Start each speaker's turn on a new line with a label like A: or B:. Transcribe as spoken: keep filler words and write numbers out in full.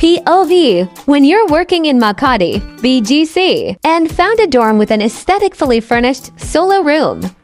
A: P O V, when you're working in Makati, B G C, and found a dorm with an aesthetically furnished solo room.